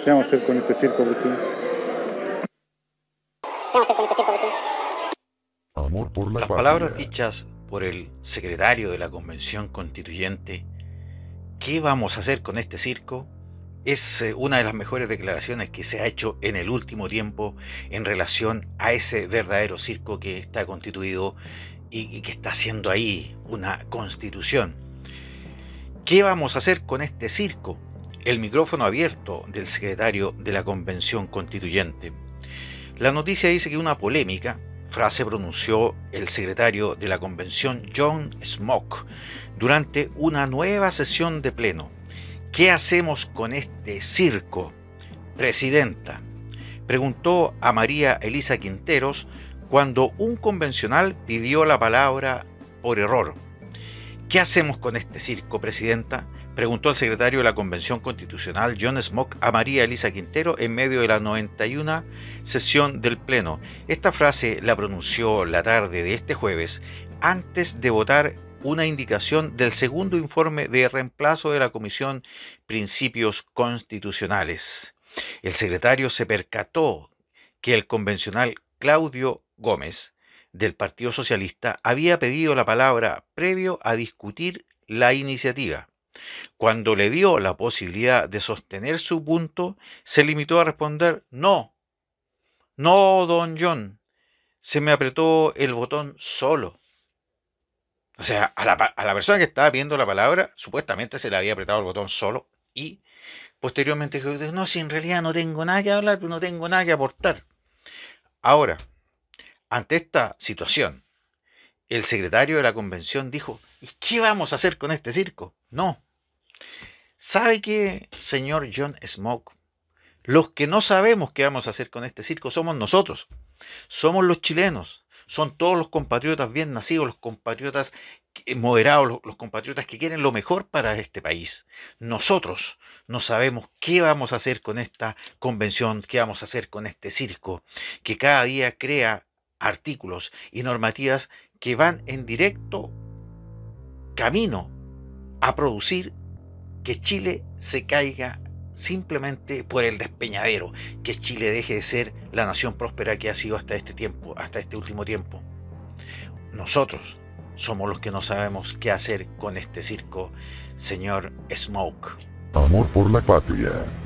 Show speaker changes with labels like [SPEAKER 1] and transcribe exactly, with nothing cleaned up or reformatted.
[SPEAKER 1] ¿Qué vamos a hacer con este circo, presidente?
[SPEAKER 2] ¿Qué vamos a hacer con este circo, presidente?
[SPEAKER 3] Amor por la
[SPEAKER 4] Las
[SPEAKER 3] patria.
[SPEAKER 4] palabras dichas por el secretario de la Convención Constituyente, ¿qué vamos a hacer con este circo?, es una de las mejores declaraciones que se ha hecho en el último tiempo en relación a ese verdadero circo que está constituido y que está haciendo ahí una constitución. ¿Qué vamos a hacer con este circo? El micrófono abierto del secretario de la Convención Constituyente. La noticia dice que una polémica frase pronunció el secretario de la Convención, John Smoke, durante una nueva sesión de pleno. ¿Qué hacemos con este circo, presidenta?, preguntó a María Elisa Quinteros cuando un convencional pidió la palabra por error. ¿Qué hacemos con este circo, presidenta?, preguntó el secretario de la Convención Constitucional, John Smoke, a María Elisa Quintero en medio de la noventa y una sesión del Pleno. Esta frase la pronunció la tarde de este jueves, antes de votar una indicación del segundo informe de reemplazo de la Comisión Principios Constitucionales. El secretario se percató que el convencional Claudio Gómez, del Partido Socialista, había pedido la palabra previo a discutir la iniciativa. Cuando le dio la posibilidad de sostener su punto, se limitó a responder: no, no, don John, se me apretó el botón solo. O sea, a la, a la persona que estaba pidiendo la palabra, supuestamente se le había apretado el botón solo, y posteriormente dijo: no, si en realidad no tengo nada que hablar, pero no tengo nada que aportar. Ahora, ante esta situación, el secretario de la convención dijo: ¿y qué vamos a hacer con este circo? No. ¿Sabe qué, señor John Smoke? Los que no sabemos qué vamos a hacer con este circo somos nosotros. Somos los chilenos. Son todos los compatriotas bien nacidos, los compatriotas moderados, los, los compatriotas que quieren lo mejor para este país. Nosotros no sabemos qué vamos a hacer con esta convención, qué vamos a hacer con este circo, que cada día crea artículos y normativas que van en directo camino a producir que Chile se caiga simplemente por el despeñadero, que Chile deje de ser la nación próspera que ha sido hasta este tiempo, hasta este último tiempo. Nosotros somos los que no sabemos qué hacer con este circo, señor Smoke.
[SPEAKER 3] Amor por la patria.